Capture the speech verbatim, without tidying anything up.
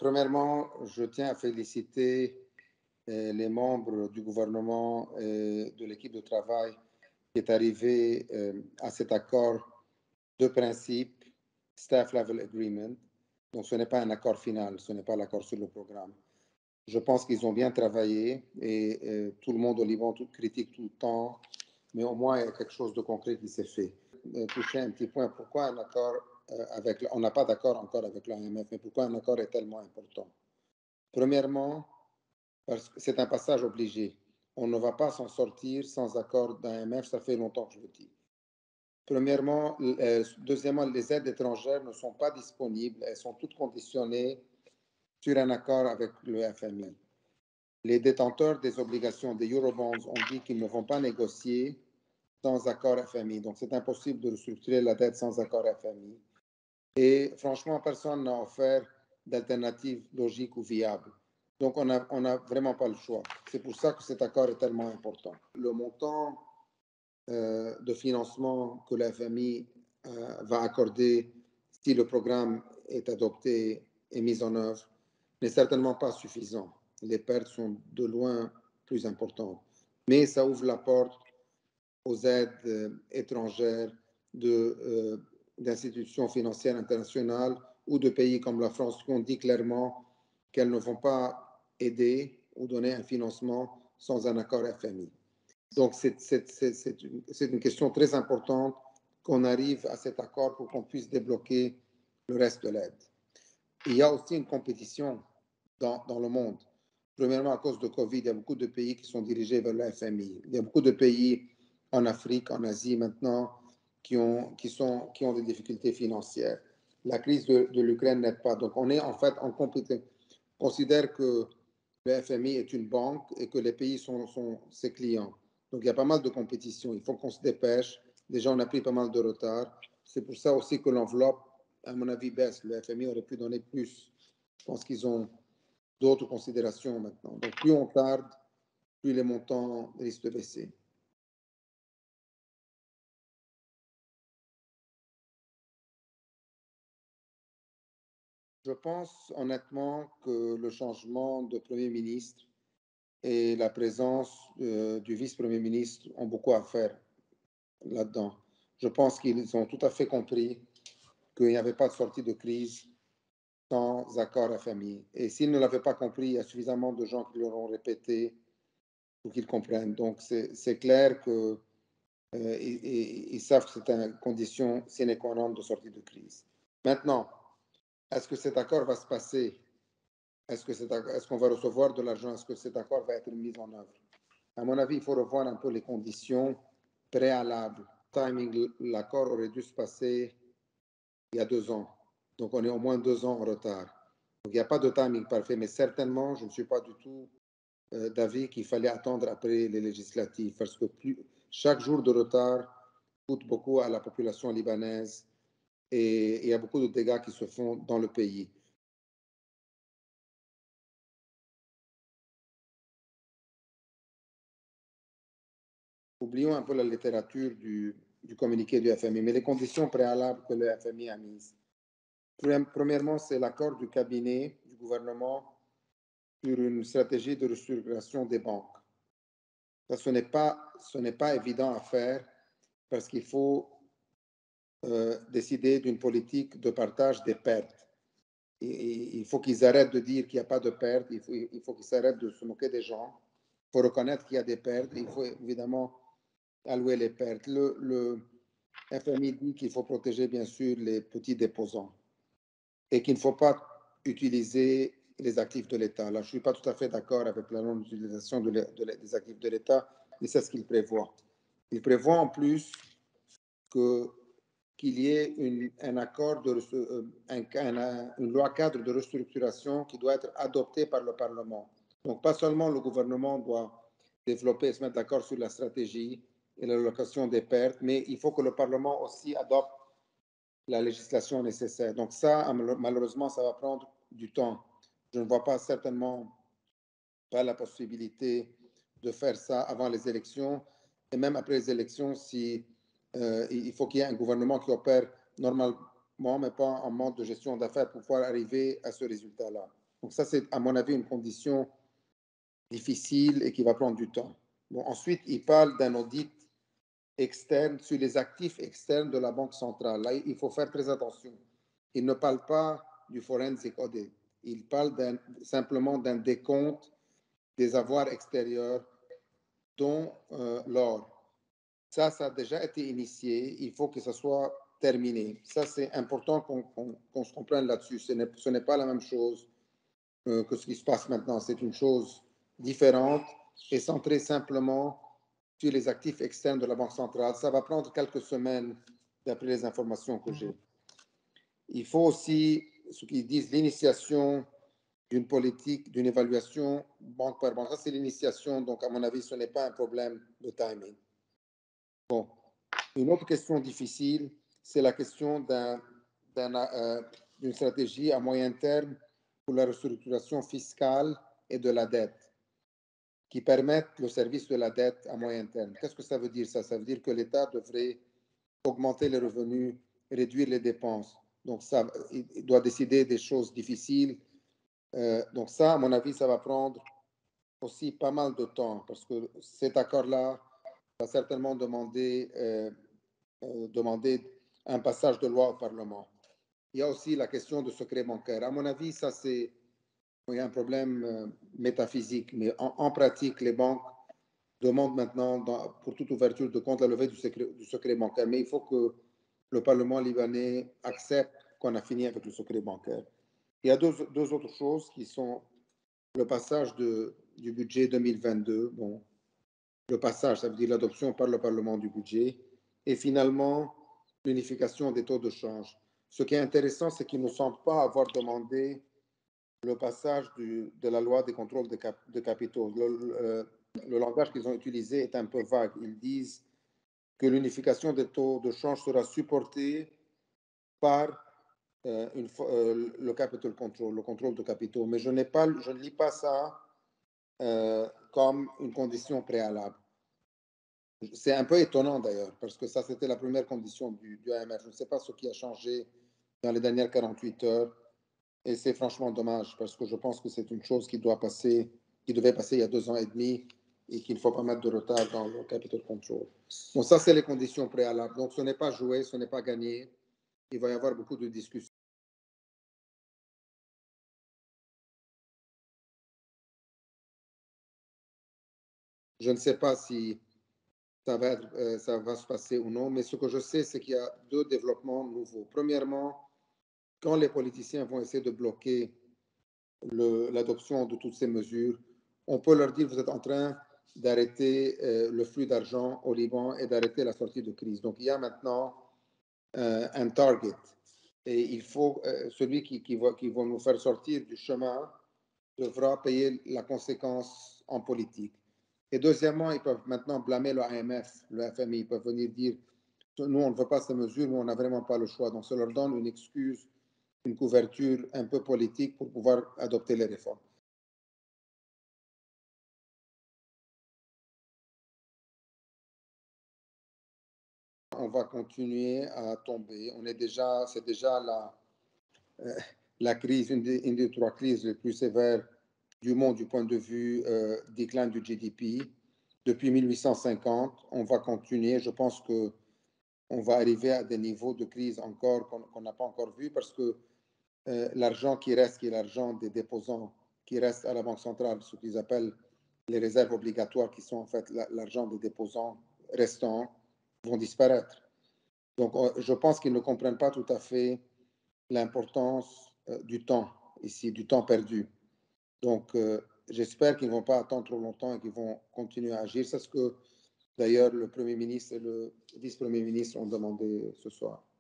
premièrement, je tiens à féliciter euh, les membres du gouvernement et de l'équipe de travail qui est arrivé euh, à cet accord de principe, Staff Level Agreement. Donc, ce n'est pas un accord final, ce n'est pas l'accord sur le programme. Je pense qu'ils ont bien travaillé et euh, tout le monde au Liban tout, critique tout le temps, mais au moins il y a quelque chose de concret qui s'est fait. Euh, toucher un petit point, pourquoi un accord euh, avec, on n'a pas d'accord encore avec l'A M F, mais pourquoi un accord est tellement important? Premièrement, parce que c'est un passage obligé. On ne va pas s'en sortir sans accord d'A M F, ça fait longtemps que je le dis. Premièrement, euh, deuxièmement, les aides étrangères ne sont pas disponibles, elles sont toutes conditionnées sur un accord avec le F M I. Les détenteurs des obligations des Eurobonds ont dit qu'ils ne vont pas négocier sans accord F M I. Donc, c'est impossible de restructurer la dette sans accord F M I. Et franchement, personne n'a offert d'alternative logique ou viable. Donc, on n'a on a vraiment pas le choix. C'est pour ça que cet accord est tellement important. Le montant euh, de financement que le F M I euh, va accorder si le programme est adopté et mis en œuvre n'est certainement pas suffisant. Les pertes sont de loin plus importantes. Mais ça ouvre la porte aux aides euh, étrangères de, euh, d'institutions financières internationales ou de pays comme la France qui ont dit clairement qu'elles ne vont pas aider ou donner un financement sans un accord F M I. Donc, c'est, c'est, c'est, c'est, une, c'est une question très importante qu'on arrive à cet accord pour qu'on puisse débloquer le reste de l'aide. Il y a aussi une compétition dans, dans le monde. Premièrement, à cause de Covid, il y a beaucoup de pays qui sont dirigés vers le F M I. Il y a beaucoup de pays en Afrique, en Asie maintenant, qui ont, qui sont, qui ont des difficultés financières. La crise de, de l'Ukraine n'aide pas. Donc, on est en fait en compétition. On considère que le F M I est une banque et que les pays sont, sont ses clients. Donc, il y a pas mal de compétition. Il faut qu'on se dépêche. Déjà, on a pris pas mal de retard. C'est pour ça aussi que l'enveloppe, à mon avis, baisse. Le F M I aurait pu donner plus. Je pense qu'ils ont d'autres considérations maintenant. Donc, plus on tarde, plus les montants risquent de baisser. Je pense honnêtement que le changement de Premier ministre et la présence euh, du vice-premier ministre ont beaucoup à faire là-dedans. Je pense qu'ils ont tout à fait compris qu'il n'y avait pas de sortie de crise sans accord F M I. Et s'ils ne l'avaient pas compris, il y a suffisamment de gens qui leur ont répété pour qu'ils comprennent. Donc, c'est, c'est clair qu'ils euh, ils savent que c'est une condition sine qua non de sortie de crise. Maintenant, est-ce que cet accord va se passer? Est-ce, que cet, est-ce qu'on va recevoir de l'argent? Est-ce que cet accord va être mis en œuvre? À mon avis, il faut revoir un peu les conditions préalables. Timing, l'accord aurait dû se passer il y a deux ans. Donc, on est au moins deux ans en retard. Donc, il n'y a pas de timing parfait, mais certainement, je ne suis pas du tout euh, d'avis qu'il fallait attendre après les législatives, parce que plus, chaque jour de retard coûte beaucoup à la population libanaise et, et il y a beaucoup de dégâts qui se font dans le pays. Oublions un peu la littérature du, du communiqué du F M I, mais les conditions préalables que le F M I a mises. Premièrement, c'est l'accord du cabinet du gouvernement sur une stratégie de restructuration des banques. Ça, ce n'est pas, ce n'est pas évident à faire parce qu'il faut euh, décider d'une politique de partage des pertes. Et, et, il faut qu'ils arrêtent de dire qu'il n'y a pas de pertes, il faut, il faut qu'ils s'arrêtent de se moquer des gens. Il faut reconnaître qu'il y a des pertes, il faut évidemment allouer les pertes. Le, le F M I dit qu'il faut protéger bien sûr les petits déposants et qu'il ne faut pas utiliser les actifs de l'État. Là, je ne suis pas tout à fait d'accord avec la non-utilisation de de des actifs de l'État, mais c'est ce qu'il prévoit. Il prévoit en plus que, qu'il y ait une, un accord, de, un, un, une loi cadre de restructuration qui doit être adoptée par le Parlement. Donc, pas seulement le gouvernement doit développer et se mettre d'accord sur la stratégie et l'allocation des pertes, mais il faut que le Parlement aussi adopte la législation nécessaire. Donc ça, malheureusement, ça va prendre du temps. Je ne vois pas certainement pas la possibilité de faire ça avant les élections et même après les élections si euh, il faut qu'il y ait un gouvernement qui opère normalement, mais pas en mode de gestion d'affaires pour pouvoir arriver à ce résultat-là. Donc ça, c'est à mon avis une condition difficile et qui va prendre du temps. Bon, ensuite, il parle d'un audit externe sur les actifs externes de la Banque centrale. Là, il faut faire très attention. Il ne parle pas du forensic audit. Il parle d'un, simplement d'un décompte des avoirs extérieurs, dont euh, l'or. Ça, ça a déjà été initié. Il faut que ça soit terminé. Ça, c'est important qu'on, qu'on, qu'on se comprenne là-dessus. Ce n'est, ce n'est pas la même chose euh, que ce qui se passe maintenant. C'est une chose différente et centrée simplement sur les actifs externes de la Banque centrale. Ça va prendre quelques semaines, d'après les informations que j'ai. Il faut aussi, ce qu'ils disent, l'initiation d'une politique, d'une évaluation banque par banque. Ça, c'est l'initiation. Donc, à mon avis, ce n'est pas un problème de timing. Bon. Une autre question difficile, c'est la question d'un, d'un, euh, d'une stratégie à moyen terme pour la restructuration fiscale et de la dette, qui permettent le service de la dette à moyen terme. Qu'est-ce que ça veut dire, ça? Ça veut dire que l'État devrait augmenter les revenus, réduire les dépenses. Donc, ça, il doit décider des choses difficiles. Euh, donc, ça, à mon avis, ça va prendre aussi pas mal de temps, parce que cet accord-là va certainement demander, euh, euh, demander un passage de loi au Parlement. Il y a aussi la question du secret bancaire. À mon avis, ça, c'est il y a un problème euh, métaphysique, mais en, en, pratique, les banques demandent maintenant, dans, pour toute ouverture de compte, la levée du secret, du secret bancaire. Mais il faut que le Parlement libanais accepte qu'on a fini avec le secret bancaire. Il y a deux, deux autres choses qui sont le passage de, du budget deux mille vingt-deux. Bon, le passage, ça veut dire l'adoption par le Parlement du budget. Et finalement, l'unification des taux de change. Ce qui est intéressant, c'est qu'il ne semble pas avoir demandé le passage du, de la loi des contrôles de, cap, de capitaux. Le, le, le langage qu'ils ont utilisé est un peu vague. Ils disent que l'unification des taux de change sera supportée par euh, une, euh, le capital control, le contrôle de capitaux. Mais je, n'ai pas, je ne lis pas ça euh, comme une condition préalable. C'est un peu étonnant d'ailleurs, parce que ça, c'était la première condition du, du A M F. Je ne sais pas ce qui a changé dans les dernières quarante-huit heures. Et c'est franchement dommage, parce que je pense que c'est une chose qui doit passer, qui devait passer il y a deux ans et demi, et qu'il ne faut pas mettre de retard dans le capital control. Bon, ça, c'est les conditions préalables. Donc, ce n'est pas joué, ce n'est pas gagné. Il va y avoir beaucoup de discussions. Je ne sais pas si ça va, être, euh, ça va se passer ou non, mais ce que je sais, c'est qu'il y a deux développements nouveaux. Premièrement, quand les politiciens vont essayer de bloquer le, l'adoption de toutes ces mesures, on peut leur dire, vous êtes en train d'arrêter euh, le flux d'argent au Liban et d'arrêter la sortie de crise. Donc, il y a maintenant euh, un target. Et il faut, euh, celui qui, qui, va, qui va nous faire sortir du chemin devra payer la conséquence en politique. Et deuxièmement, ils peuvent maintenant blâmer le A M F, le F M I. Ils peuvent venir dire, nous, on ne veut pas ces mesures, mais on n'a vraiment pas le choix. Donc, ça leur donne une excuse, une couverture un peu politique pour pouvoir adopter les réformes. On va continuer à tomber. On est déjà, c'est déjà la, euh, la crise, une des, une des trois crises les plus sévères du monde du point de vue euh, déclin du G D P. Depuis mille huit cent cinquante, on va continuer. Je pense que on va arriver à des niveaux de crise encore qu'on n'a pas encore vu, parce que euh, l'argent qui reste, qui est l'argent des déposants qui reste à la Banque centrale, ce qu'ils appellent les réserves obligatoires, qui sont en fait l'argent des déposants restants, vont disparaître. Donc, je pense qu'ils ne comprennent pas tout à fait l'importance euh, du temps, ici, du temps perdu. Donc, euh, j'espère qu'ils ne vont pas attendre trop longtemps et qu'ils vont continuer à agir. C'est ce que, d'ailleurs, le Premier ministre et le vice-premier ministre ont demandé ce soir.